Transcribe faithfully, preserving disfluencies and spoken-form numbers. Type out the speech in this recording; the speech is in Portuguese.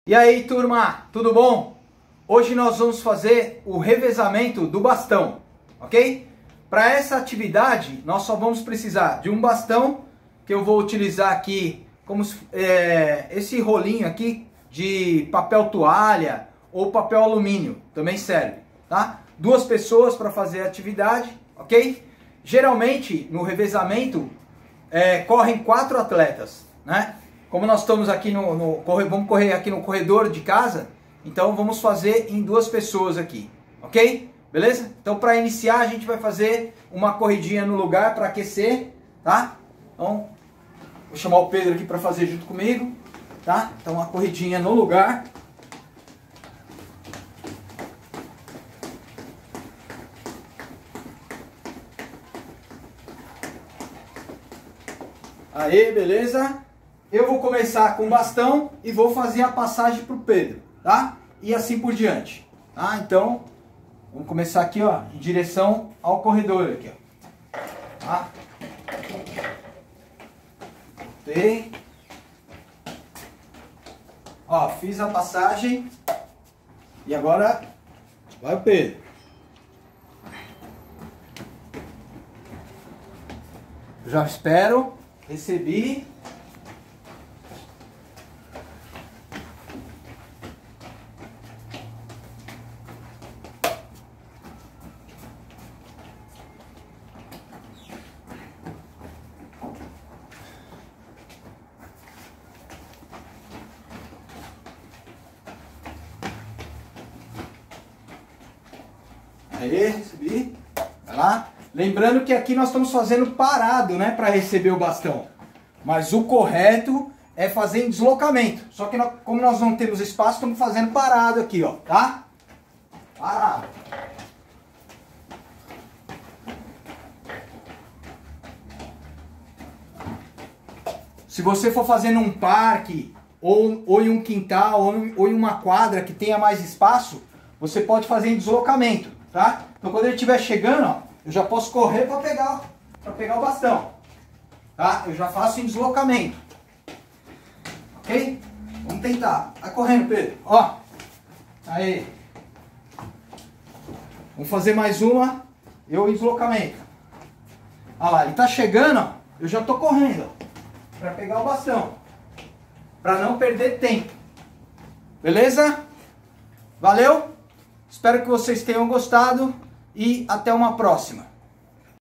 E aí, turma, tudo bom? Hoje nós vamos fazer o revezamento do bastão, ok? Para essa atividade, nós só vamos precisar de um bastão, que eu vou utilizar aqui como é, esse rolinho aqui de papel toalha ou papel alumínio, também serve, tá? Duas pessoas para fazer a atividade, ok? Geralmente, no revezamento, é, correm quatro atletas, né? Como nós estamos aqui no, no vamos correr aqui no corredor de casa, então vamos fazer em duas pessoas aqui, ok? Beleza? Então para iniciar a gente vai fazer uma corridinha no lugar para aquecer, tá? Então vou chamar o Pedro aqui para fazer junto comigo, tá? Então uma corridinha no lugar. Aí, beleza? Eu vou começar com o bastão e vou fazer a passagem para o Pedro, tá? E assim por diante, tá? Então, vamos começar aqui, ó, em direção ao corredor aqui, ó. Tá? Botei. Ó, fiz a passagem e agora vai o Pedro. Já espero, recebi. Aí, recebi. Vai lá. Lembrando que aqui nós estamos fazendo parado, né, para receber o bastão. Mas o correto é fazer em deslocamento. Só que nós, como nós não temos espaço, estamos fazendo parado aqui, ó, tá? Parado. Se você for fazer num parque, ou, ou em um quintal, ou, ou em uma quadra que tenha mais espaço, você pode fazer em deslocamento, tá? Então quando ele estiver chegando, ó, eu já posso correr para pegar, para pegar o bastão, tá? Eu já faço em deslocamento, ok? Vamos tentar. Vai correndo, Pedro. Ó, aí. Vamos fazer mais uma. Eu em deslocamento. Olha lá, ele tá chegando, ó. Eu já tô correndo, ó, para pegar o bastão, para não perder tempo. Beleza? Valeu? Espero que vocês tenham gostado e até uma próxima.